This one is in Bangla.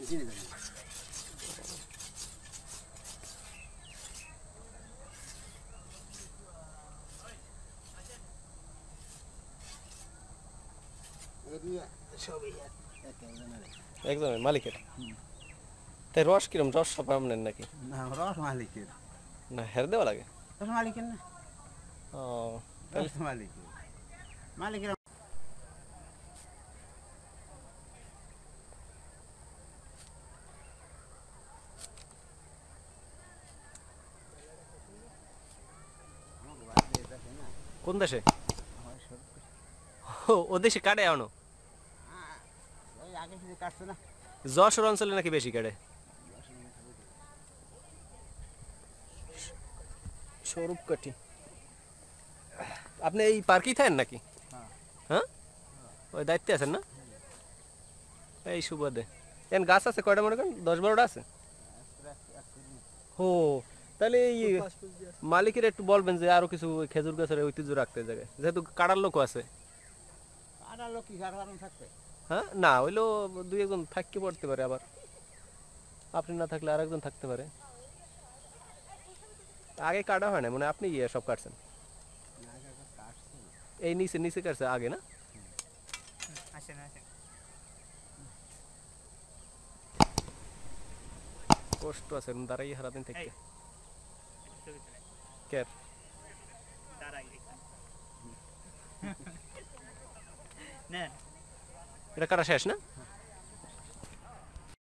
একজনের মালিকের। তাই রস কিরম, রস সব আপনার নাকি? না রস মালিকের না হের দেওয়া লাগে? রস মালিকের না। ও রস মালিকের মালিকের কোন দেশে? ও দেশে কাটে এখনো? আগে শুধু কাটছে না, যশোর অঞ্চলে নাকি বেশি কাটে? স্বরূপ কাঠি। আপনি এই পার্কেই থাকেন নাকি? হ্যাঁ, ওই দায়িত্বে আছেন না? এই সুবাদে এন গাছ আছে কয়টা মনে করেন? 10-12টা আছে। ও তাহলে এই মালিকের একটু বলবেন যে আরো কিছু খেজুর গাছের ঐতিহ্য রাখতে জায়গায়, যেহেতু কাটার লোকও আছে। কাটার লোক কি কাটার থাকবে? হ্যাঁ না হইলেও 2-1জন থাকতে পড়তে পারে, আবার আপনি না থাকলে আর একজন থাকতে পারে। আগে কাটা হয় না মানে আপনি গিয়ে সব কাটছেন? এই নিচে নিচে কাটছে আগে না? কষ্ট আছে দাঁড়াই সারাদিন থেকে। কের এটা কাটা শেষ না?